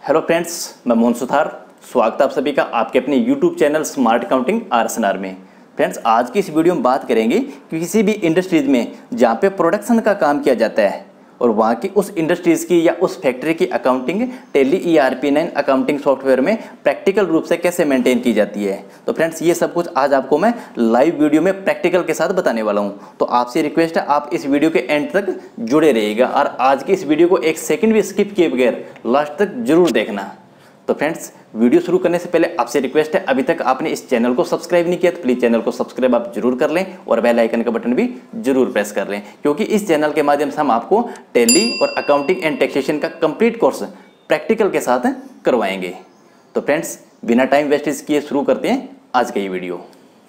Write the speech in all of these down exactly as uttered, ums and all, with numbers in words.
Hello friends, मैं मोहन सुथार। स्वागत है आप सभी का आपके अपने YouTube channel smart accounting R S N R में। फ्रेंड्स, आज की इस वीडियो में बात करेंगे कि किसी भी इंडस्ट्रीज में जहाँ पे प्रोडक्शन का काम किया जाता है और वहाँ की उस इंडस्ट्रीज़ की या उस फैक्ट्री की accounting Tally E R P nine accounting software में प्रैक्टिकल रूप से कैसे मेंटेन की जाती है। तो फ्रेंड्स, ये सब कुछ आज आपको मैं लाइव वीडियो में प्रैक्टिकल के साथ बताने वाला हूँ। तो आपसे रिक्वेस्ट है, आप इस वीडियो के एंड तक जुड़े रहिएगा और आज की इस वीडियो को एक सेकेंड भी स्किप किए बगैर लास्ट तक जरूर देखना। तो फ्रेंड्स, वीडियो शुरू करने से पहले आपसे रिक्वेस्ट है, अभी तक आपने इस चैनल को सब्सक्राइब नहीं किया तो प्लीज़ चैनल को सब्सक्राइब आप जरूर कर लें और बेल आइकन का बटन भी जरूर प्रेस कर लें, क्योंकि इस चैनल के माध्यम से हम आपको टैली और अकाउंटिंग एंड टैक्सेशन का कंप्लीट कोर्स प्रैक्टिकल के साथ करवाएंगे। तो फ्रेंड्स, बिना टाइम वेस्टेज किए शुरू करते हैं आज का ये वीडियो।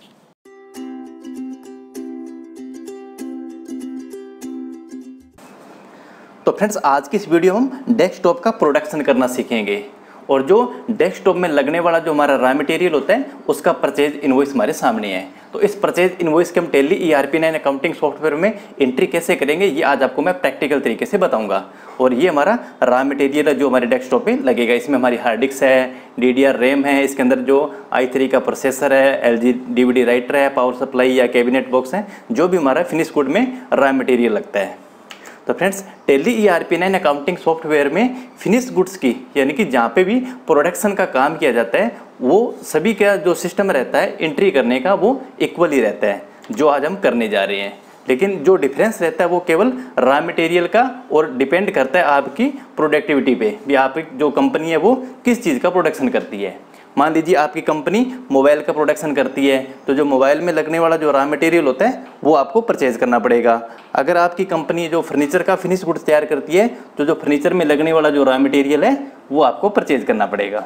तो फ्रेंड्स, आज की इस वीडियो में हम डेस्कटॉप का प्रोडक्शन करना सीखेंगे और जो डेस्कटॉप में लगने वाला जो हमारा रॉ मटेरियल होता है उसका परचेज इनवॉइस हमारे सामने है। तो इस परचेज इनवॉइस के हम Tally E R P nine accounting software में एंट्री कैसे करेंगे ये आज आपको मैं प्रैक्टिकल तरीके से बताऊंगा। और ये हमारा रॉ मटेरियल है जो हमारे डेस्कटॉप पे लगेगा। इसमें हमारी हार्ड डिस्क है, डी डी आर रैम है, इसके अंदर जो आई थ्री का प्रोसेसर है, L G D V D writer है, पावर सप्लाई या कैबिनेट बॉक्स है, जो भी हमारा फिनिश गुड में रॉ मटेरियल लगता है। तो friends, Tally E R P nine accounting software में फिनिश गुड्स की यानी कि जहाँ पे भी प्रोडक्शन का काम किया जाता है वो सभी का जो सिस्टम रहता है एंट्री करने का वो इक्वल ही रहता है जो आज हम करने जा रहे हैं। लेकिन जो डिफरेंस रहता है वो केवल रॉ मटेरियल का और डिपेंड करता है आपकी प्रोडक्टिविटी पे भी, आप जो कंपनी है वो किस चीज़ का प्रोडक्शन करती है। मान लीजिए आपकी कंपनी मोबाइल का प्रोडक्शन करती है तो जो मोबाइल में लगने वाला जो रॉ मटेरियल होता है वो आपको परचेज करना पड़ेगा। अगर आपकी कंपनी जो फर्नीचर का फिनिश गुड्स तैयार करती है तो जो फर्नीचर में लगने वाला जो रॉ मटेरियल है वो आपको परचेज करना पड़ेगा।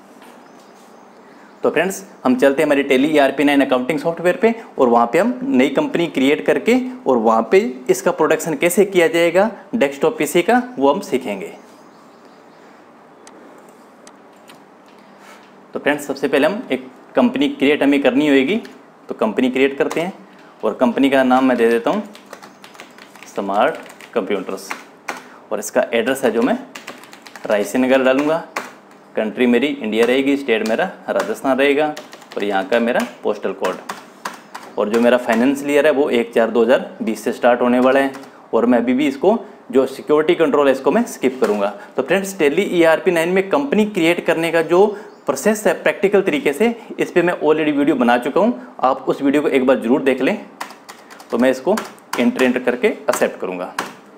तो फ्रेंड्स, हम चलते हैं हमारी Tally E R P nine accounting software पे और वहाँ पे हम नई कंपनी क्रिएट करके और वहाँ पे इसका प्रोडक्शन कैसे किया जाएगा डेस्कटॉप पीसी का वो हम सीखेंगे। तो फ्रेंड्स, सबसे पहले हम एक कंपनी क्रिएट हमें करनी होगी। तो कंपनी क्रिएट करते हैं और कंपनी का नाम मैं दे देता हूँ स्मार्ट कंप्यूटर्स और इसका एड्रेस है जो मैं रायसेन नगर डालूँगा। कंट्री मेरी इंडिया रहेगी, स्टेट मेरा राजस्थान रहेगा और यहाँ का मेरा पोस्टल कोड। और जो मेरा फाइनेंशियल ईयर है वो एक चार दो हज़ार बीस से स्टार्ट होने वाला है और मैं अभी भी इसको जो सिक्योरिटी कंट्रोल है इसको मैं स्किप करूँगा। तो friends, Tally E R P nine में कंपनी क्रिएट करने का जो प्रोसेस है प्रैक्टिकल तरीके से इस पे मैं ऑलरेडी वीडियो बना चुका हूँ, आप उस वीडियो को एक बार जरूर देख लें। तो मैं इसको एंटर एंटर करके एक्सेप्ट करूँगा।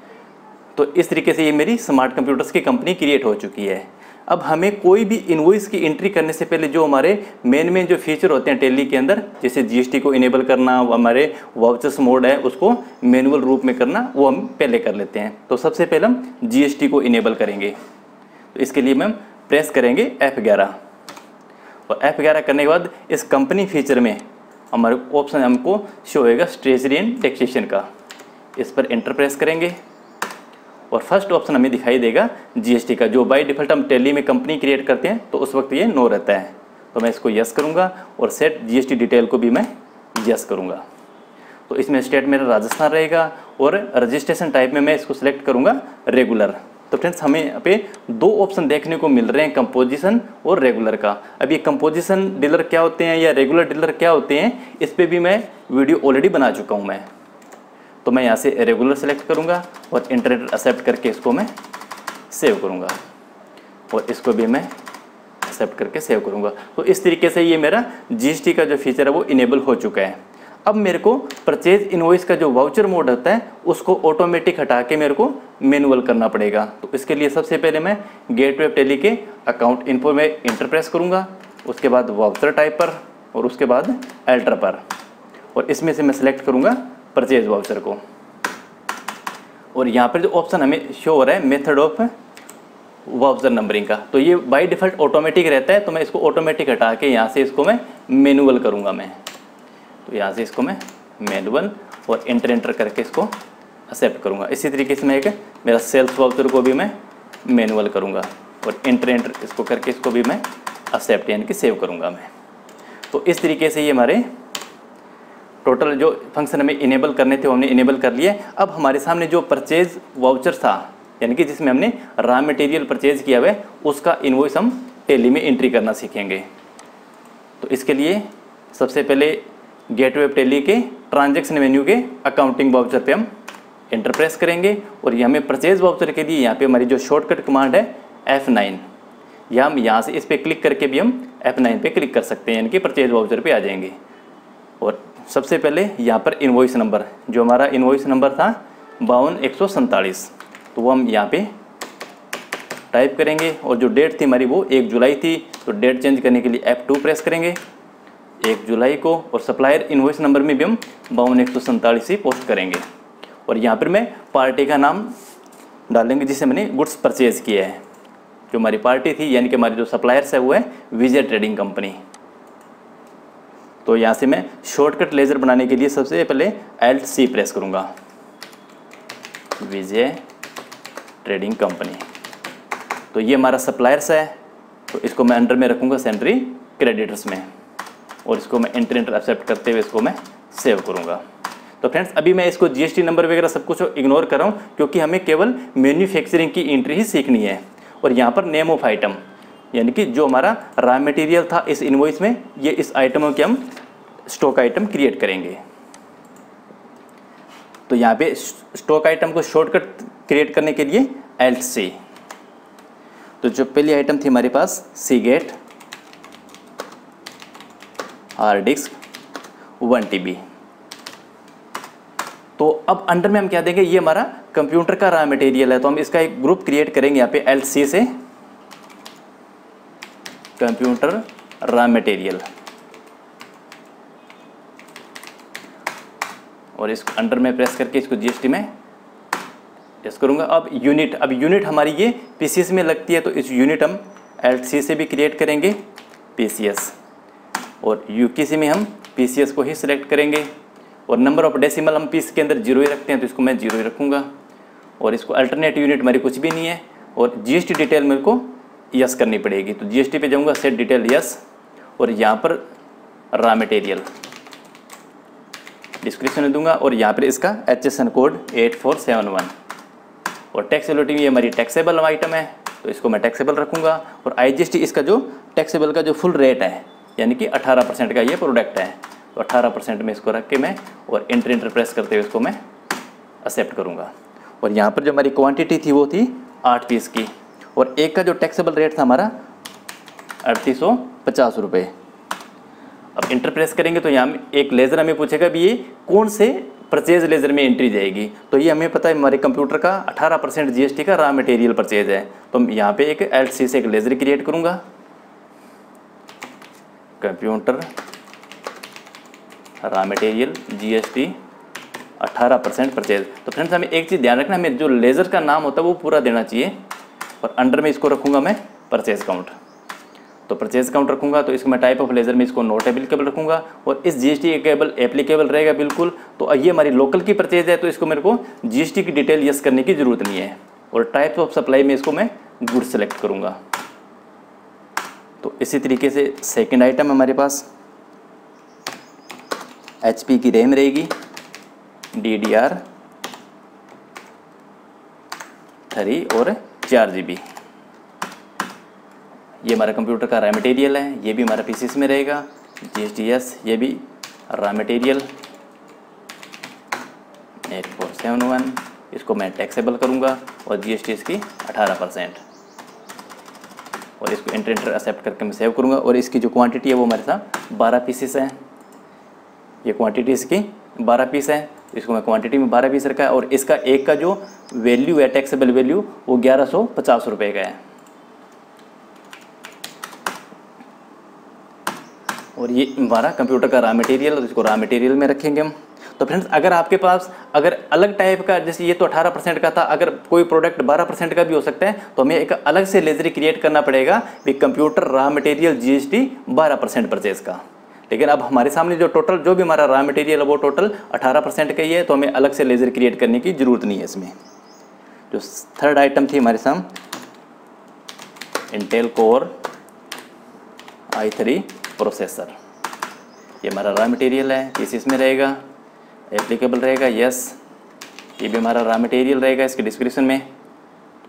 तो इस तरीके से ये मेरी स्मार्ट कंप्यूटर्स की कंपनी क्रिएट हो चुकी है। अब हमें कोई भी इनवॉइस की एंट्री करने से पहले जो हमारे मेन मेन जो फीचर होते हैं टैली के अंदर, जैसे जी एस टी को इनेबल करना, हमारे वाउचर्स मोड है उसको मैनुअल रूप में करना, वो हम पहले कर लेते हैं। तो सबसे पहले हम जी एस टी को इनेबल करेंगे। तो इसके लिए हम प्रेस करेंगे एफ ग्यारह और एफ ग्यारह करने के बाद इस कंपनी फीचर में हमारे ऑप्शन हमको शो होएगा ट्रेजरी एंड टैक्सेशन का। इस पर एंटर प्रेस करेंगे और फर्स्ट ऑप्शन हमें दिखाई देगा जीएसटी का, जो बाय डिफ़ॉल्ट हम टैली में कंपनी क्रिएट करते हैं तो उस वक्त ये नो रहता है। तो मैं इसको यस करूँगा और सेट जीएसटी डिटेल को भी मैं यस करूँगा। तो इसमें स्टेट मेरा राजस्थान रहेगा और रजिस्ट्रेशन टाइप में मैं इसको सिलेक्ट करूँगा रेगुलर। तो फ्रेंड्स, हमें यहाँ पे दो ऑप्शन देखने को मिल रहे हैं, कंपोजिशन और रेगुलर का। अब ये कंपोजिशन डीलर क्या होते हैं या रेगुलर डीलर क्या होते हैं इस पे भी मैं वीडियो ऑलरेडी बना चुका हूँ मैं। तो मैं यहाँ से रेगुलर सेलेक्ट करूँगा और इंटरनेट एक्सेप्ट करके इसको मैं सेव करूँगा और इसको भी मैं एक्सेप्ट करके सेव करूँगा। तो इस तरीके से ये मेरा जीएसटी का जो फीचर है वो इनेबल हो चुका है। अब मेरे को परचेज इनवॉइस का जो वाउचर मोड होता है उसको ऑटोमेटिक हटा के मेरे को मैनुअल करना पड़ेगा। तो इसके लिए सबसे पहले मैं गेटवे टैली के अकाउंट इन्फो में इंटर प्रेस करूँगा, उसके बाद वाउचर टाइप पर और उसके बाद एल्टर पर, और इसमें से मैं सेलेक्ट करूँगा परचेज वाउचर को। और यहाँ पर जो ऑप्शन हमें शो हो रहा है मेथड ऑफ वाउचर नंबरिंग का, तो ये बाय डिफ़ॉल्ट ऑटोमेटिक रहता है। तो मैं इसको ऑटोमेटिक हटा के यहाँ से इसको मैं मैनुअल करूँगा मैं। तो यहाँ से इसको मैं मैनुअल और एंटर एंटर करके इसको एक्सेप्ट करूँगा। इसी तरीके से मैं एक मेरा सेल्स वाउचर को भी मैं मैनुअल करूँगा और एंटर एंटर इसको करके इसको भी मैं एक्सेप्ट यानी कि सेव करूँगा मैं। तो इस तरीके से ये हमारे टोटल जो फंक्शन हमें इनेबल करने थे वो हमने इनेबल कर लिए। अब हमारे सामने जो परचेज वाउचर था यानी कि जिसमें हमने रॉ मटेरियल परचेज किया हुआ है उसका इनवॉइस हम टैली में एंट्री करना सीखेंगे। तो इसके लिए सबसे पहले गेटवे ऑफ टैली के ट्रांजैक्शन मेन्यू के अकाउंटिंग वाउचर पे हम एंटर प्रेस करेंगे और ये हमें परचेज वाउचर के लिए यहाँ पे हमारी जो शॉर्टकट कमांड है एफ नाइन, या हम यहाँ से इस पर क्लिक करके भी हम एफ नाइन पे क्लिक कर सकते हैं, यानी कि परचेज वाउचर पे आ जाएंगे। और सबसे पहले यहाँ पर इनवॉइस नंबर, जो हमारा इनवॉइस नंबर था बावन एक सौ सैंतालीस, तो वो हम यहाँ पे टाइप करेंगे और जो डेट थी हमारी वो एक जुलाई थी, तो डेट चेंज करने के लिए एफ टू प्रेस करेंगे एक जुलाई को, और सप्लायर इनवॉइस नंबर में भी हम बावन एक सौ सैंतालीस ही पोस्ट करेंगे। और यहाँ पर मैं पार्टी का नाम डालेंगे जिसे मैंने गुड्स परचेज किया है। जो हमारी पार्टी थी यानी कि हमारी जो सप्लायर्स है वो है विजय ट्रेडिंग कंपनी। तो यहाँ से मैं शॉर्टकट लेजर बनाने के लिए सबसे पहले एल्ट सी प्रेस करूँगा, विजय ट्रेडिंग कंपनी। तो ये हमारा सप्लायर्स है, तो इसको मैं अंडर में रखूँगा सेंट्री क्रेडिटर्स में, और इसको मैं एंटर एंटर एक्सेप्ट करते हुए इसको मैं सेव करूँगा। तो फ्रेंड्स अभी मैं इसको जीएसटी नंबर वगैरह सब कुछ इग्नोर कर रहा हूँ क्योंकि हमें केवल मैन्युफैक्चरिंग की एंट्री ही सीखनी है। और यहाँ पर नेम ऑफ आइटम, यानी कि जो हमारा रॉ मटेरियल था इस इनवॉइस में, ये इस आइटमों के हम स्टॉक आइटम क्रिएट करेंगे। तो यहाँ पे स्टॉक आइटम को शॉर्टकट क्रिएट करने के लिए एल्ट सी। तो जो पहली आइटम थी हमारे पास Seagate hard disk one T B. तो अब अंडर में हम क्या देंगे, ये हमारा कंप्यूटर का रॉ मटेरियल है, तो हम इसका एक ग्रुप क्रिएट करेंगे यहाँ पे एल्ट सी से, कंप्यूटर रॉ मटेरियल, और इसको अंडर में प्रेस करके इसको जीएसटी में प्रेस करूंगा। अब यूनिट, अब यूनिट हमारी ये पीसीएस में लगती है, तो इस यूनिट हम एल्ट सी से भी क्रिएट करेंगे पीसीएस, और यूकेसी में हम पीसीएस को ही सिलेक्ट करेंगे। और नंबर ऑफ डेसिमल हम पीस के अंदर जीरो ही रखते हैं, तो इसको मैं जीरो ही रखूँगा। और इसको अल्टरनेट यूनिट हमारी कुछ भी नहीं है, और जीएसटी डिटेल मेरे को यस करनी पड़ेगी। तो जीएसटी पे जाऊँगा, सेट डिटेल यस, और यहाँ पर रॉ मटेरियल डिस्क्रिप्शन दूंगा, और यहाँ पर इसका H S N code eight four seven one. और टैक्सेबिलिटी में ये हमारी टैक्सेबल आइटम है, तो इसको मैं टैक्सेबल रखूँगा। और आईजीएसटी इसका जो टैक्सेबल का जो फुल रेट है, यानी कि अठारह परसेंट का ये प्रोडक्ट है, तो अठारह परसेंट में इसको रख के मैं और एंटर एंटर प्रेस करते हुए इसको मैं एक्सेप्ट करूँगा। और यहाँ पर जो हमारी क्वांटिटी थी वो थी आठ पीस की, और एक का जो टैक्सेबल रेट था हमारा अड़तीस सौ पचास रुपये। अब इंटर प्रेस करेंगे तो यहाँ एक लेज़र हमें पूछेगा भी ये कौन से परचेज लेज़र में एंट्री जाएगी। तो ये हमें पता है हमारे कंप्यूटर का अठारह परसेंट जीएसटी का रॉ मटेरियल परचेज है, तो हम यहाँ पे एक एल्ट सी से एक लेज़र क्रिएट करूँगा, कंप्यूटर रॉ मटेरियल जीएसटी अठारह परसेंट परचेज। तो फ्रेंड्स हमें एक चीज़ ध्यान रखना, हमें जो लेज़र का नाम होता है वो पूरा देना चाहिए। और अंडर में इसको रखूँगा मैं परचेज काउंट, तो परचेज काउंट रखूँगा, तो इसको मैं टाइप ऑफ लेज़र में इसको नॉट एप्लीकेबल रखूँगा, और इस जीएसटी केबल एप्लीकेबल रहेगा बिल्कुल। तो ये हमारी लोकल की परचेज है, तो इसको मेरे को जीएसटी की डिटेल यस करने की ज़रूरत नहीं है। और टाइप ऑफ सप्लाई में इसको मैं गुड सेलेक्ट करूँगा। तो इसी तरीके से सेकेंड आइटम हमारे पास एच पी की रैम रहेगी, डी डी आर थ्री और चार जी बी। ये हमारा कंप्यूटर का रॉ मटेरियल है, ये भी हमारा पीसीएस में रहेगा, जी एस टी एस, ये भी raw material eight four seven one. इसको मैं टैक्सेबल करूँगा और जीएसटी इसकी अठारह परसेंट, और इसको एंटर एंटर एक्सेप्ट करके मैं सेव करूँगा। और इसकी जो क्वांटिटी है वो हमारे साथ बारह पीसेस है, ये क्वांटिटी इसकी बारह पीस है, इसको मैं क्वांटिटी में बारह पीस रखा है। और इसका एक का जो वैल्यू है टैक्सेबल वैल्यू वो ग्यारह सौ पचास रुपये का है। और ये हमारा कंप्यूटर का रॉ मटेरियल, और इसको रॉ मटेरियल में रखेंगे हम। तो फ्रेंड्स अगर आपके पास अगर अलग टाइप का, जैसे ये तो अठारह परसेंट का था, अगर कोई प्रोडक्ट बारह परसेंट का भी हो सकता है, तो हमें एक अलग से लेजर क्रिएट करना पड़ेगा भी कंप्यूटर रॉ मटेरियल जीएसटी बारह परसेंट परचेज का। लेकिन अब हमारे सामने जो टोटल जो भी हमारा रॉ मटेरियल है वो टोटल अठारह परसेंट का ही है, तो हमें अलग से लेजर क्रिएट करने की ज़रूरत नहीं है इसमें। जो थर्ड आइटम थी हमारे सामने Intel core I three processor, ये हमारा रॉ मटेरियल है, किस इसमें रहेगा, एप्लीकेबल रहेगा यस। ये भी हमारा रॉ मटेरियल रहेगा इसके डिस्क्रिप्शन में।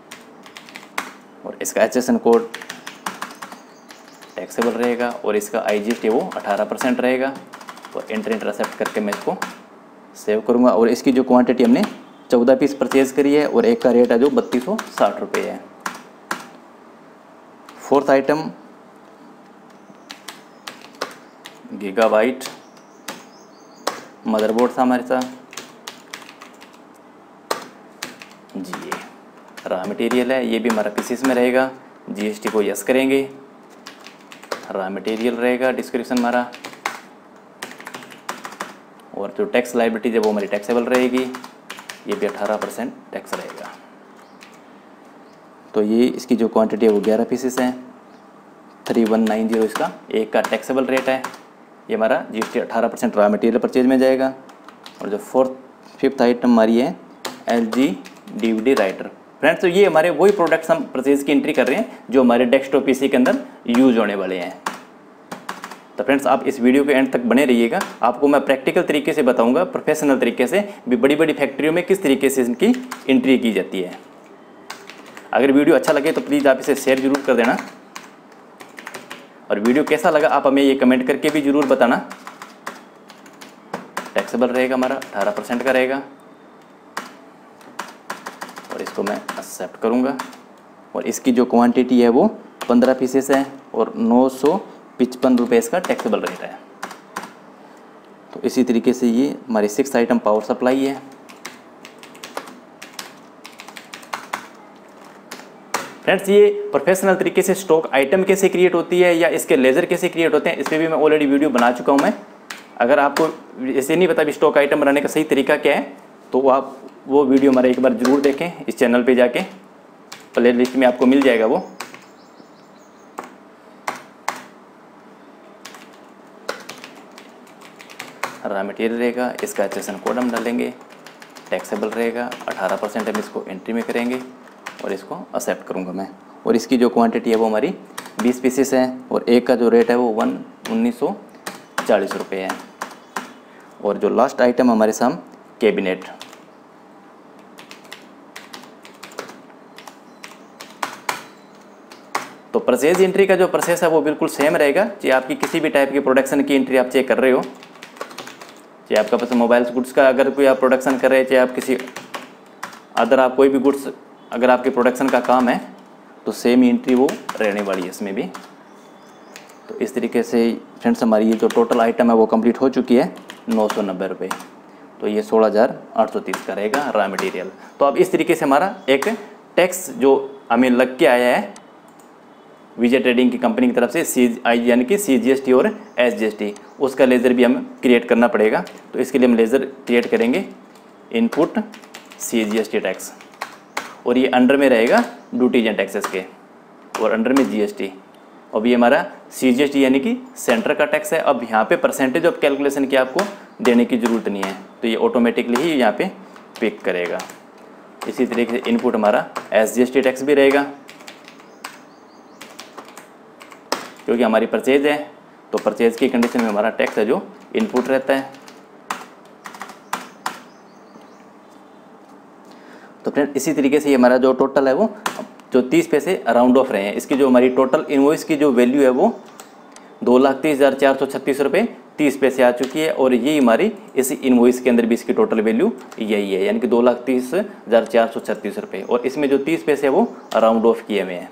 इसका H S N code taxable रहेगा और इसका आई जी एस टी वो अठारह परसेंट रहेगा। और एंटर एंटर एक्सेप्ट करके मैं इसको सेव करूँगा। और इसकी जो क्वांटिटी हमने चौदह पीस परचेज करी है और एक का रेट है जो बत्तीस सौ साठ रुपये है। फोर्थ आइटम गीगाबाइट मदरबोर्ड था हमारे साथ जी, ये रॉ मटेरियल है, ये भी हमारा पीसीस में रहेगा। जीएसटी को यस करेंगे, रॉ मटेरियल रहेगा डिस्क्रिप्शन हमारा। और जो टैक्स लायबिलिटी है वो हमारी टैक्सेबल रहेगी, ये भी अठारह परसेंट टैक्स रहेगा। तो ये इसकी जो क्वांटिटी है वो ग्यारह पीसेस हैं, थ्री वन नाइन जीरो इसका एक का टैक्सेबल रेट है। ये हमारा जीएसटी अठारह परसेंट रॉ मटेरियल परचेज में जाएगा। और जो फोर्थ फिफ्थ आइटम हमारी है L G D V D writer. Friends तो ये हमारे वही प्रोडक्ट्स हम परचेज की एंट्री कर रहे हैं जो हमारे डेस्कटॉप पीसी के अंदर यूज होने वाले हैं। तो फ्रेंड्स आप इस वीडियो के एंड तक बने रहिएगा, आपको मैं प्रैक्टिकल तरीके से बताऊंगा, प्रोफेशनल तरीके से भी बड़ी बड़ी फैक्ट्रियों में किस तरीके से इनकी एंट्री की जाती है। अगर वीडियो अच्छा लगे तो प्लीज़ आप इसे शेयर जरूर कर देना। और वीडियो कैसा लगा आप हमें ये कमेंट करके भी ज़रूर बताना। टैक्सेबल रहेगा हमारा अठारह परसेंट का रहेगा। और इसको मैं एक्सेप्ट करूँगा। और इसकी जो क्वांटिटी है वो पंद्रह पीसेस है और नौ सौ पचपन रुपये इसका टैक्सेबल रेट है। तो इसी तरीके से ये हमारी सिक्स आइटम पावर सप्लाई है। फ्रेंड्स ये प्रोफेशनल तरीके से स्टॉक आइटम कैसे क्रिएट होती है या इसके लेज़र कैसे क्रिएट होते हैं, इस पर भी मैं ऑलरेडी वीडियो बना चुका हूँ मैं। अगर आपको ऐसे नहीं पता भी स्टॉक आइटम बनाने का सही तरीका क्या है तो आप वो वीडियो हमारा एक बार ज़रूर देखें, इस चैनल पे जाके प्ले लिस्ट में आपको मिल जाएगा वो। रॉ मटेरियल रहेगा, इसका एच एस एन कोड हम डालेंगे, टैक्सेबल रहेगा अठारह परसेंट हम इसको एंट्री में करेंगे और इसको एक्सेप्ट करूंगा मैं। और इसकी जो क्वांटिटी है वो हमारी बीस पीसेस है और एक का जो रेट है वो वन उन्नीस सौ चालीस रुपये है। और जो लास्ट आइटम हमारे साम कैबिनेट, तो परचेज एंट्री का जो प्रोसेस है वो बिल्कुल सेम रहेगा। चाहे आपकी किसी भी टाइप की प्रोडक्शन की एंट्री आप चेक कर रहे हो, चाहे आपका पास मोबाइल गुड्स का अगर कोई आप प्रोडक्शन कर रहे हैं, चाहे आप किसी अदर आप कोई भी गुड्स अगर आपके प्रोडक्शन का काम है तो सेम एंट्री वो रहने वाली है इसमें भी। तो इस तरीके से फ्रेंड्स हमारी ये जो टोटल आइटम है वो कंप्लीट हो चुकी है नौ सौ नब्बे रुपये। तो ये सोलह हज़ार आठ सौ तीस का रहेगा रॉ मटेरियल। तो अब इस तरीके से हमारा एक टैक्स जो हमें लग के आया है विजय ट्रेडिंग की कंपनी की तरफ से सी आई यानी कि सी जी एस टी और एस जी एस टी, उसका लेज़र भी हमें क्रिएट करना पड़ेगा। तो इसके लिए हम लेज़र क्रिएट करेंगे, input C G S T tax, और ये अंडर में रहेगा ड्यूटीज एंड टैक्सेस के और अंडर में जी एस टी। अब ये हमारा सी जी एस टी यानी कि सेंटर का टैक्स है। अब यहाँ पे परसेंटेज ऑफ कैलकुलेशन की आपको देने की ज़रूरत नहीं है, तो ये ऑटोमेटिकली ही यहाँ पे पिक करेगा। इसी तरीके से इनपुट हमारा S G S T tax भी रहेगा क्योंकि हमारी परचेज है, तो परचेज की कंडीशन में हमारा टैक्स है जो इनपुट रहता है। तो फ्रेंड इसी तरीके से ये हमारा जो टोटल है वो जो तीस पैसे राउंड ऑफ रहे हैं। इसकी जो हमारी टोटल इनवॉइस की जो वैल्यू है वो दो लाख तीस हज़ार चार सौ छत्तीस रुपये तीस पैसे आ चुकी है। और ये हमारी इस इनवॉइस के अंदर भी इसकी टोटल वैल्यू यही है, यानी कि दो लाख तीस हज़ार चार सौ छत्तीस रुपये। और इसमें जो तीस पैसे है वो राउंड ऑफ किए हुए हैं।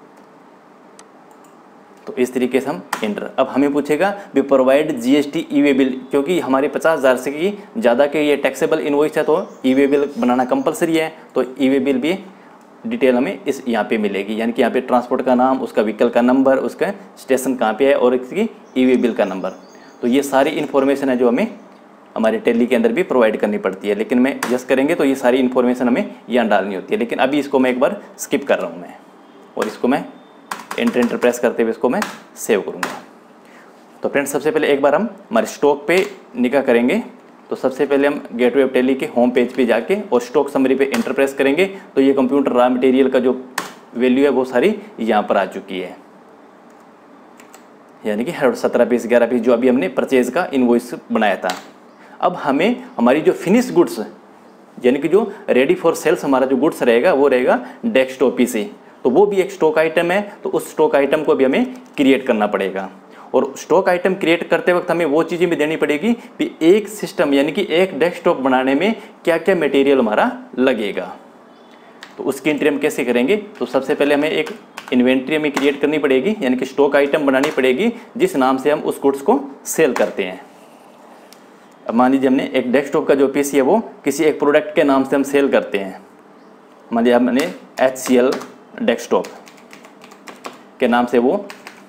तो इस तरीके से हम इंटर। अब हमें पूछेगा भी provide GST E way bill, क्योंकि हमारे पचास हज़ार से की ज़्यादा के ये टैक्सेबल इनवॉइस है तो ई वे बिल बनाना कंपलसरी है। तो ई वे बिल भी डिटेल हमें इस यहाँ पे मिलेगी, यानी कि यहाँ पे ट्रांसपोर्ट का नाम, उसका व्हीकल का नंबर, उसका स्टेशन कहाँ पे है और इसकी ई वे बिल का नंबर। तो ये सारी इन्फॉर्मेशन है जो हमें हमारे टेली के अंदर भी प्रोवाइड करनी पड़ती है। लेकिन मैं जस्ट करेंगे तो ये सारी इन्फॉर्मेशन हमें यहाँ डालनी होती है। लेकिन अभी इसको मैं एक बार स्किप कर रहा हूँ मैं, और इसको मैं एंटर एंटर प्रेस करते हुए इसको मैं सेव करूँगा। तो फ्रेंड्स सबसे पहले एक बार हम हमारे स्टॉक पे निगाह करेंगे। तो सबसे पहले हम गेटवे ऑफ टेली के होम पेज पे जाके और स्टॉक समरी पे एंटर प्रेस करेंगे तो ये कंप्यूटर रॉ मटेरियल का जो वैल्यू है वो सारी यहाँ पर आ चुकी है, यानी कि हर सत्रह पीस ग्यारह पीस जो अभी हमने परचेज का इनवॉइस बनाया था। अब हमें हमारी जो फिनिश गुड्स यानी कि जो रेडी फॉर सेल्स हमारा जो गुड्स रहेगा वो रहेगा डेस्कटॉप पीसी। तो वो भी एक स्टॉक आइटम है, तो उस स्टॉक आइटम को भी हमें क्रिएट करना पड़ेगा। और स्टॉक आइटम क्रिएट करते वक्त हमें वो चीज़ें भी देनी पड़ेगी कि एक सिस्टम यानी कि एक डेस्कटॉप बनाने में क्या क्या मटेरियल हमारा लगेगा। तो उसकी एंट्री हम कैसे करेंगे, तो सबसे पहले हमें एक इन्वेंट्री हमें क्रिएट करनी पड़ेगी, यानी कि स्टॉक आइटम बनानी पड़ेगी जिस नाम से हम उस गुड्स को सेल करते हैं। अब मान लीजिए हमने एक डेस्कटॉप का जो पीसी है वो किसी एक प्रोडक्ट के नाम से हम सेल करते हैं। मान लीजिए हमने एच सी एल डेस्कटॉप के नाम से वो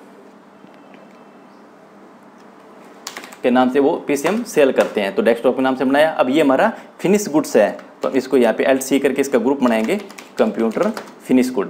के नाम से वो पीसी हम सेल करते हैं, तो डेस्कटॉप के नाम से बनाया। अब ये हमारा फिनिश गुड्स है, तो इसको यहाँ पे एल सी करके इसका ग्रुप बनाएंगे, कंप्यूटर फिनिश गुड,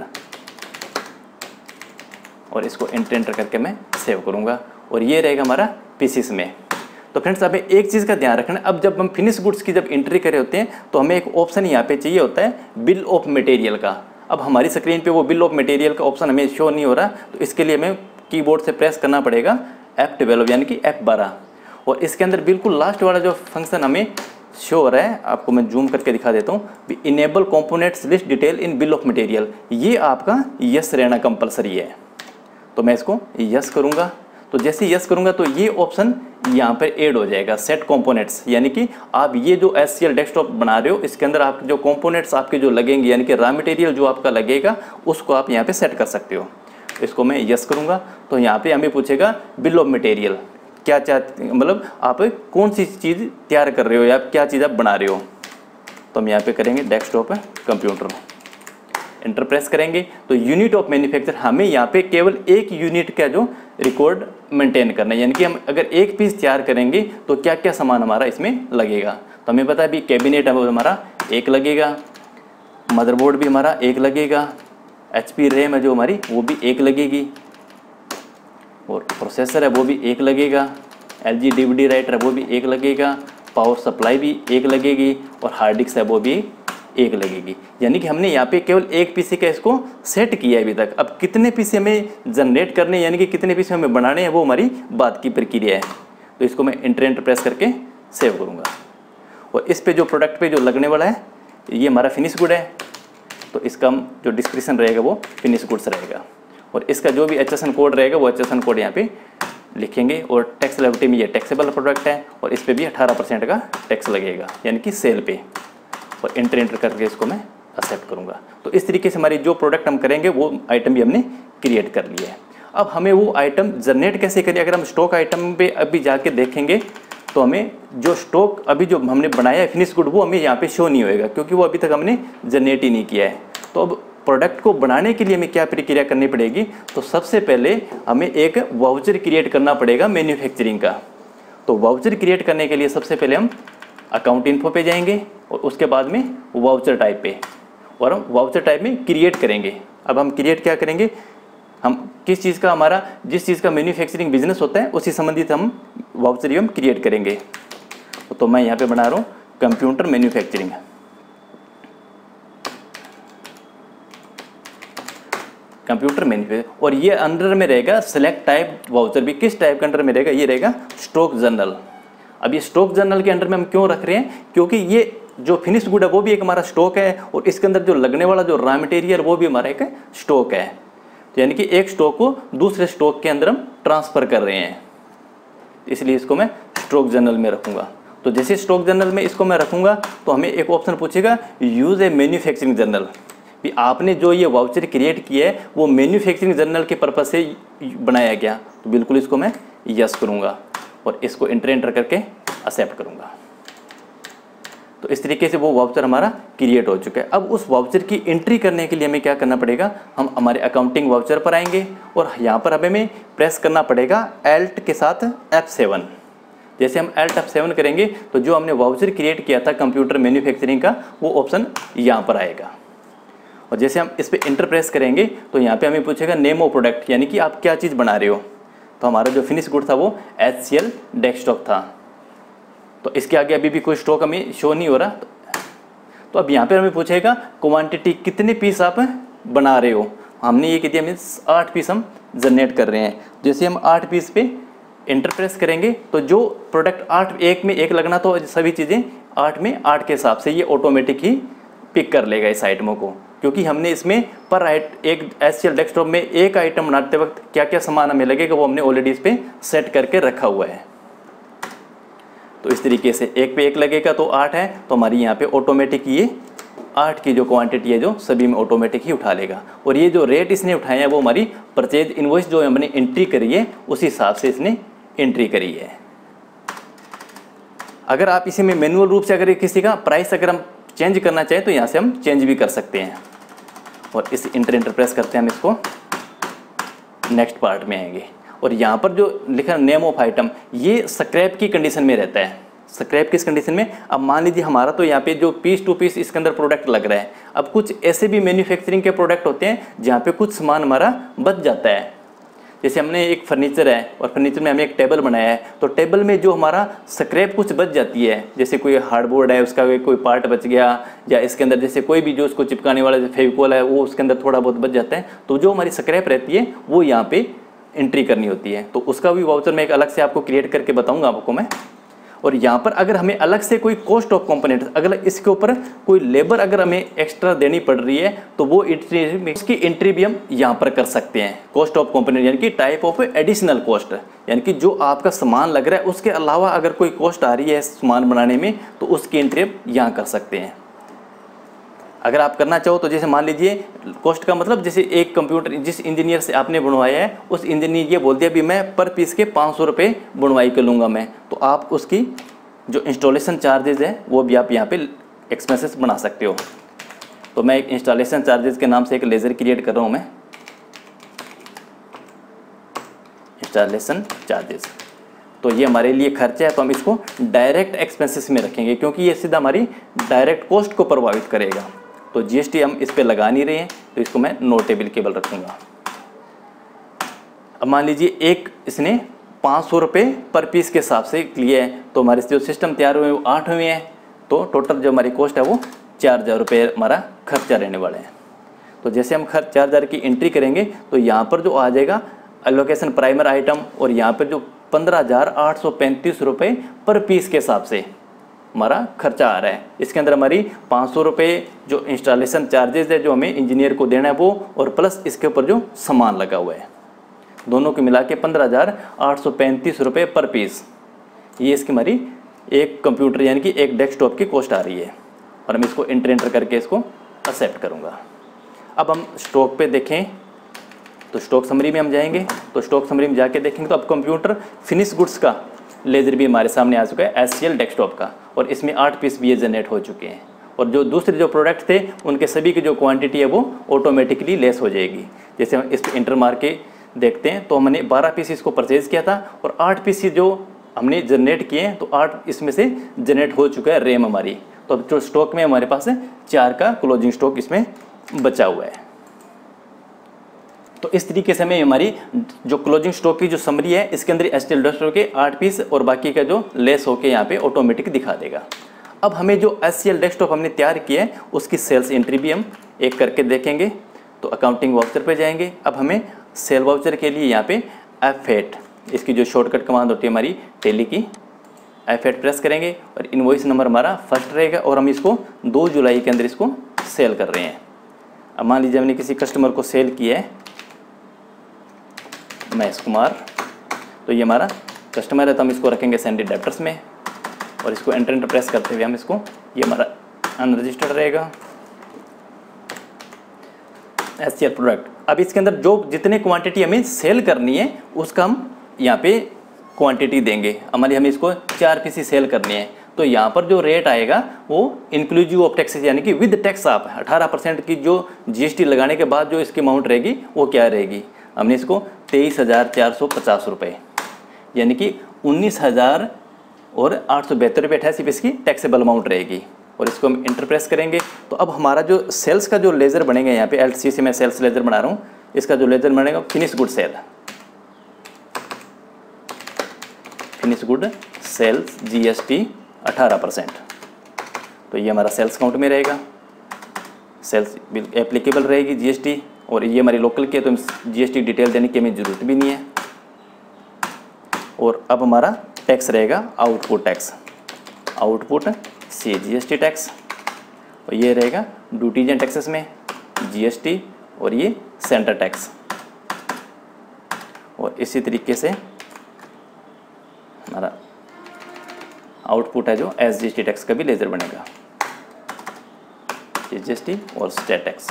और इसको एंटर एंटर करके मैं सेव करूँगा, और ये रहेगा हमारा पीसीस में। तो फ्रेंड्स हमें एक चीज़ का ध्यान रखना, अब जब हम फिनिश गुड्स की जब एंट्री करे होते हैं तो हमें एक ऑप्शन यहाँ पे चाहिए होता है बिल ऑफ मटेरियल का। अब हमारी स्क्रीन पे वो बिल ऑफ मटेरियल का ऑप्शन हमें शो नहीं हो रहा, तो इसके लिए हमें कीबोर्ड से प्रेस करना पड़ेगा एफ ट्वेल्व यानी कि एफ बारह, और इसके अंदर बिल्कुल लास्ट वाला जो फंक्शन हमें शो हो रहा है, आपको मैं जूम करके दिखा देता हूँ, enable components list detail in bill of material, ये आपका यस रहना कंपलसरी है। तो मैं इसको यस करूँगा, तो जैसे यस करूँगा तो ये ऑप्शन यहाँ पर ऐड हो जाएगा सेट कंपोनेंट्स, यानी कि आप ये जो एच सी एल डेस्कटॉप बना रहे हो इसके अंदर आप जो कंपोनेंट्स आपके जो लगेंगे यानी कि रॉ मटेरियल जो आपका लगेगा उसको आप यहाँ पे सेट कर सकते हो। इसको मैं यस करूँगा तो यहाँ पे हमें पूछेगा बिल ऑफ मटेरियल, क्या क्या मतलब आप कौन सी चीज़ तैयार कर रहे हो या क्या चीज़ आप बना रहे हो। तो हम यहाँ पे करेंगे डेस्कटॉप कंप्यूटर, एंटर प्रेस करेंगे तो यूनिट ऑफ मैन्युफैक्चर, हमें यहाँ पे केवल एक यूनिट का जो रिकॉर्ड मेंटेन करना है, यानी कि हम अगर एक पीस तैयार करेंगे तो क्या क्या सामान हमारा इसमें लगेगा। तो हमें पता है भी कैबिनेट हमारा एक लगेगा, मदरबोर्ड भी हमारा एक लगेगा, एच पी रैम है जो हमारी वो भी एक लगेगी, और प्रोसेसर है वो भी एक लगेगा, L G D V D writer है वो भी एक लगेगा, पावर सप्लाई भी एक लगेगी, और हार्ड डिस्क है वो भी एक लगेगी। यानी कि हमने यहाँ पे केवल एक पीसी का इसको सेट किया है अभी तक। अब कितने पीसी हमें जनरेट करने यानी कि कितने पीसी हमें बनाने हैं वो हमारी बात की प्रक्रिया है। तो इसको मैं एंटर एंटर प्रेस करके सेव करूँगा, और इस पे जो प्रोडक्ट पे जो लगने वाला है ये हमारा फिनिश गुड है, तो इसका जो डिस्क्रिप्शन रहेगा वो फिनिश गुड्स रहेगा, और इसका जो भी एच एस एन कोड रहेगा वो एच एस एन कोड यहाँ पे लिखेंगे। और टैक्स लायबिलिटी में ये टैक्सेबल प्रोडक्ट है, और इस पर भी अठारह परसेंट का टैक्स लगेगा यानी कि सेल पे, और एंटर एंटर करके इसको मैं एक्सेप्ट करूँगा। तो इस तरीके से हमारी जो प्रोडक्ट हम करेंगे वो आइटम भी हमने क्रिएट कर लिया है। अब हमें वो आइटम जनरेट कैसे करें, अगर हम स्टॉक आइटम पे अभी जाके देखेंगे तो हमें जो स्टॉक अभी जो हमने बनाया है फिनिश गुड वो हमें यहाँ पे शो नहीं होएगा, क्योंकि वो अभी तक हमने जनरेट ही नहीं किया है। तो अब प्रोडक्ट को बनाने के लिए हमें क्या प्रक्रिया करनी पड़ेगी, तो सबसे पहले हमें एक वाउचर क्रिएट करना पड़ेगा मैन्युफैक्चरिंग का। तो वाउचर क्रिएट करने के लिए सबसे पहले हम अकाउंट इन्फो पे जाएंगे, और उसके बाद में वाउचर टाइप पे, और हम वाउचर टाइप में क्रिएट करेंगे। अब हम क्रिएट क्या करेंगे, हम किस चीज़ का हमारा जिस चीज़ का मैन्युफैक्चरिंग बिजनेस होता है उसी संबंधित हम वाउचर ही हम क्रिएट करेंगे। तो मैं यहाँ पे बना रहा हूँ कंप्यूटर मैन्युफैक्चरिंग, कंप्यूटर मैन्युफैक्चरिंग, और ये अंडर में रहेगा सेलेक्ट टाइप वाउचर भी। किस टाइप के अंडर में रहेगा, ये रहेगा स्टॉक जर्नल। अब ये स्टॉक जर्नल के अंडर में हम क्यों रख रहे हैं, क्योंकि ये जो फिनिश गुड है वो भी एक हमारा स्टॉक है, और इसके अंदर जो लगने वाला जो रॉ मटेरियल वो भी हमारा एक स्टॉक है। तो यानी कि एक स्टॉक को दूसरे स्टॉक के अंदर हम ट्रांसफ़र कर रहे हैं, इसलिए इसको मैं स्टॉक जर्नल में रखूँगा। तो जैसे स्टॉक जर्नल में इसको मैं रखूँगा तो हमें एक ऑप्शन पूछेगा यूज़ ए मैन्युफैक्चरिंग जर्नल, भी आपने जो ये वाउचर क्रिएट किया है वो मैन्युफैक्चरिंग जर्नल के पर्पज़ से बनाया गया। तो बिल्कुल इसको मैं यस करूँगा, और इसको एंटर एंटर करके एक्सेप्ट करूँगा। तो इस तरीके से वो वाउचर हमारा क्रिएट हो चुका है। अब उस वाउचर की एंट्री करने के लिए हमें क्या करना पड़ेगा, हम हमारे अकाउंटिंग वाउचर पर आएंगे, और यहाँ पर हमें प्रेस करना पड़ेगा एल्ट के साथ एफ सेवन। जैसे हम एल्ट एफ सेवन करेंगे तो जो हमने वाउचर क्रिएट किया था कंप्यूटर मैन्युफैक्चरिंग का वो ऑप्शन यहाँ पर आएगा, और जैसे हम इस पर इंटर प्रेस करेंगे तो यहाँ पे हमें पूछेगा नेम ऑफ प्रोडक्ट, यानी कि आप क्या चीज़ बना रहे हो। तो हमारा जो फिनिश गुड था वो एच सी एल डेस्कटॉप था, तो इसके आगे अभी भी कोई स्टॉक हमें शो नहीं हो रहा। तो अब यहाँ पे हमें पूछेगा क्वांटिटी, कितने पीस आप बना रहे हो। हमने ये किया, हमें आठ पीस हम जनरेट कर रहे हैं। जैसे हम आठ पीस पे इंटर प्रेस करेंगे तो जो प्रोडक्ट आठ एक में एक लगना तो सभी चीज़ें आठ में आठ के हिसाब से ये ऑटोमेटिक ही पिक कर लेगा इस आइटमों को। क्योंकि हमने इसमें पर आइट एक एस सी एल डेस्कटॉप में एक आइटम बनाते वक्त क्या क्या सामान हमें लगेगा वो हमने ऑलरेडी इस पर सेट करके रखा हुआ है। तो इस तरीके से एक पे एक लगेगा तो आठ है, तो हमारी यहाँ पे ऑटोमेटिक ये आठ की जो क्वांटिटी है जो सभी में ऑटोमेटिक ही उठा लेगा। और ये जो रेट इसने उठाए हैं वो हमारी परचेज इनवॉइस जो हमने एंट्री करी है उस हिसाब से इसने एंट्री करी है। अगर आप इसी में मैनुअल रूप से अगर किसी का प्राइस अगर हम चेंज करना चाहें तो यहाँ से हम चेंज भी कर सकते हैं। और इस इंटर इंटर प्रेस करते हैं हम इसको, नेक्स्ट पार्ट में आएंगे। और यहाँ पर जो लिखा नेम ऑफ आइटम ये स्क्रैप की कंडीशन में रहता है। स्क्रैप किस कंडीशन में, अब मान लीजिए हमारा तो यहाँ पे जो पीस टू पीस इसके अंदर प्रोडक्ट लग रहा है। अब कुछ ऐसे भी मैन्युफैक्चरिंग के प्रोडक्ट होते हैं जहाँ पे कुछ सामान हमारा बच जाता है। जैसे हमने एक फर्नीचर है और फर्नीचर में हमें एक टेबल बनाया है, तो टेबल में जो हमारा स्क्रैप कुछ बच जाती है, जैसे कोई हार्डबोर्ड है उसका कोई पार्ट बच गया, या इसके अंदर जैसे कोई भी जो उसको चिपकाने वाला फेविकोल है वो उसके अंदर थोड़ा बहुत बच जाता है, तो जो हमारी स्क्रैप रहती है वो यहाँ पे एंट्री करनी होती है। तो उसका भी वाउचर मैं एक अलग से आपको क्रिएट करके बताऊँगा आपको मैं। और यहाँ पर अगर हमें अलग से कोई कॉस्ट ऑफ कंपोनेंट, अगर इसके ऊपर कोई लेबर अगर हमें एक्स्ट्रा देनी पड़ रही है तो वो एंट्री, इसकी एंट्री भी हम यहाँ पर कर सकते हैं। कॉस्ट ऑफ कंपोनेंट यानी कि टाइप ऑफ एडिशनल कॉस्ट, यानी कि जो आपका सामान लग रहा है उसके अलावा अगर कोई कॉस्ट आ रही है सामान बनाने में तो उसकी एंट्री हम यहाँ कर सकते हैं। अगर आप करना चाहो तो जैसे मान लीजिए कॉस्ट का मतलब जैसे एक कंप्यूटर जिस इंजीनियर से आपने बनवाया है उस इंजीनियर ये बोल दिया भी मैं पर पीस के पाँच सौ रुपये बनवाई कर लूँगा मैं, तो आप उसकी जो इंस्टॉलेशन चार्जेस है वो भी आप यहाँ पे एक्सपेंसेस बना सकते हो। तो मैं एक इंस्टॉलेशन चार्जेस के नाम से एक लेज़र क्रिएट कर रहा हूँ मैं, इंस्टॉलेशन चार्जेस। तो ये हमारे लिए खर्चा है तो हम इसको डायरेक्ट एक्सपेंसेस में रखेंगे क्योंकि ये सीधा हमारी डायरेक्ट कॉस्ट को प्रभावित करेगा। तो जीएसटी हम इस पे लगा नहीं रहे हैं तो इसको मैं नोट एप्लीकेबल रखूँगा। अब मान लीजिए एक इसने पाँच सौ रुपये पर पीस के हिसाब से लिए है, तो हमारे जो सिस्टम तैयार हुए वो आठ हुए हैं, तो टोटल जो हमारी कॉस्ट है वो चार हज़ार रुपये हमारा खर्चा रहने वाला है। तो जैसे हम खर्च चार हज़ार की एंट्री करेंगे तो यहाँ पर जो आ जाएगा एलोकेशन प्राइमर आइटम, और यहाँ पर जो पंद्रह हज़ार आठ सौ पैंतीस रुपये पर पीस के हिसाब से हमारा खर्चा आ रहा है। इसके अंदर हमारी पाँच सौ रुपये जो इंस्टॉलेशन चार्जेस है जो हमें इंजीनियर को देना है वो, और प्लस इसके ऊपर जो सामान लगा हुआ है, दोनों को मिला के पंद्रह हज़ार आठ सौ पैंतीस रुपये पर पीस, ये इसकी हमारी एक कंप्यूटर यानी कि एक डेस्कटॉप की कॉस्ट आ रही है। और हम इसको एंटर एंटर करके इसको एक्सेप्ट करूँगा। अब हम स्टॉक पे देखें तो स्टॉक समरी में हम जाएंगे, तो स्टॉक समरी में जाके देखेंगे तो अब कंप्यूटर फिनिश गुड्स का लेजर भी हमारे सामने आ चुका है एस सी एल डेस्कटॉप का, और इसमें आठ पीस भी ये जनरेट हो चुके हैं। और जो दूसरे जो प्रोडक्ट थे उनके सभी की जो क्वांटिटी है वो ऑटोमेटिकली लेस हो जाएगी। जैसे हम इस पर इंटर मार के देखते हैं तो हमने बारह पीस इसको परचेज़ किया था और आठ पीस जो हमने जनरेट किए हैं तो आठ इसमें से जनरेट हो चुका है रैम हमारी। तो अब जो स्टॉक में हमारे पास है चार का क्लोजिंग स्टॉक इसमें बचा हुआ है। तो इस तरीके से हमें हमारी जो क्लोजिंग स्टॉक की जो समरी है इसके अंदर एस टी एल डेस्कटॉप के आठ पीस और बाकी का जो लेस होके यहाँ पे ऑटोमेटिक दिखा देगा। अब हमें जो एस सी एल डेस्कटॉप हमने तैयार किया है उसकी सेल्स एंट्री भी हम एक करके देखेंगे। तो अकाउंटिंग वाउचर पे जाएंगे। अब हमें सेल वाउचर के लिए यहाँ पे एफ एट इसकी जो शॉर्टकट कमांड होती है हमारी टेली की, एफ एट प्रेस करेंगे और इनवॉइस नंबर हमारा फर्स्ट रहेगा और हम इसको दो जुलाई के अंदर इसको सेल कर रहे हैं। अब मान लीजिए हमने किसी कस्टमर को सेल किया है महेश कुमार, तो ये हमारा कस्टमर है तो हम इसको रखेंगे सेंड डेप्टर्स में और इसको एंटर एंटर प्रेस करते हुए हम इसको, ये हमारा अनरजिस्टर्ड रहेगा एस सी एल प्रोडक्ट। अब इसके अंदर जो जितने क्वांटिटी हमें सेल करनी है उसका हम यहाँ पे क्वांटिटी देंगे। हमारी हमें इसको चार पीसी सेल करनी है तो यहाँ पर जो रेट आएगा वो इंक्लूसिव ऑफ टैक्सेस यानी कि विद टैक्स आप अठारह परसेंट की जो जीएसटी लगाने के बाद जो इसकी अमाउंट रहेगी वो क्या रहेगी, हमने इसको तेईस हज़ार चार सौ पचास रुपये यानी कि उन्नीस हज़ार और आठ सौ बहत्तर रुपये अठासी इसकी टैक्सेबल अमाउंट रहेगी। और इसको हम इंटर प्रेस करेंगे तो अब हमारा जो सेल्स का जो लेज़र बनेगा यहाँ पे एल सी से मैं सेल्स लेज़र बना रहा हूँ, इसका जो लेज़र बनेगा finish good sale, finish good sales GST अठारह परसेंट, तो ये हमारा सेल्स काउंट में रहेगा, सेल्स एप्लीकेबल रहेगी जीएसटी। और ये हमारी लोकल की है तो जीएसटी डिटेल देने की हमें ज़रूरत भी नहीं है। और अब हमारा टैक्स रहेगा output tax, output C GST tax, और ये रहेगा ड्यूटीज एंड टैक्सेस में जीएसटी और ये सेंटर टैक्स। और इसी तरीके से हमारा आउटपुट है जो एसजीएसटी टैक्स का भी लेजर बनेगा, जीएसटी और स्टेट टैक्स।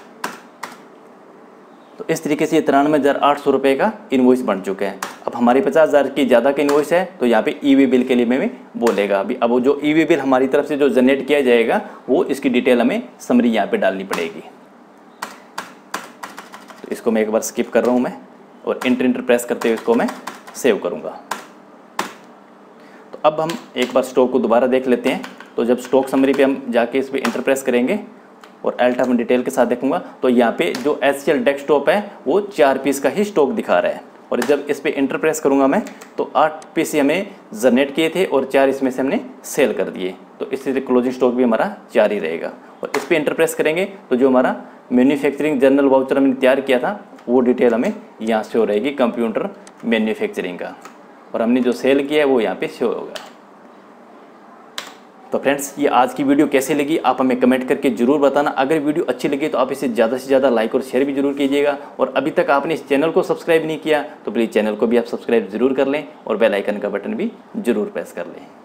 तो इस तरीके से ये तिरानवे हज़ार आठ सौ रुपये का इनवॉइस बन चुका है। अब हमारी पचास हज़ार की ज़्यादा का इनवॉइस है तो यहाँ पे ईवी बिल के लिए में बोलेगा। अभी अब वो जो ईवी बिल हमारी तरफ से जो जनरेट किया जाएगा वो इसकी डिटेल हमें समरी यहाँ पे डालनी पड़ेगी। तो इसको मैं एक बार स्किप कर रहा हूँ मैं, और इंटर इंटर प्रेस करते हुए इसको मैं सेव करूँगा। तो अब हम एक बार स्टॉक को दोबारा देख लेते हैं। तो जब स्टॉक समरी पे हम जाके इस पर इंटर प्रेस करेंगे और एल्ट में डिटेल के साथ देखूंगा तो यहाँ पे जो एचसीएल डेस्कटॉप है वो चार पीस का ही स्टॉक दिखा रहा है। और जब इस पे इंटर प्रेस करूंगा मैं तो आठ पीस ही हमें जनरेट किए थे और चार इसमें से हमने सेल कर दिए। तो इसी से क्लोजिंग स्टॉक भी हमारा चार ही रहेगा। और इस पे इंटर प्रेस करेंगे तो जो हमारा मैन्युफैक्चरिंग जनरल वाउचर हमने तैयार किया था वो डिटेल हमें यहाँ शो रहेगी कंप्यूटर मैन्युफैक्चरिंग का, और हमने जो सेल किया है वो यहाँ पे शो होगा। तो फ्रेंड्स, ये आज की वीडियो कैसी लगी आप हमें कमेंट करके जरूर बताना। अगर वीडियो अच्छी लगी तो आप इसे ज़्यादा से ज़्यादा लाइक और शेयर भी जरूर कीजिएगा। और अभी तक आपने इस चैनल को सब्सक्राइब नहीं किया तो प्लीज़ चैनल को भी आप सब्सक्राइब जरूर कर लें और बेल आइकन का बटन भी जरूर प्रेस कर लें।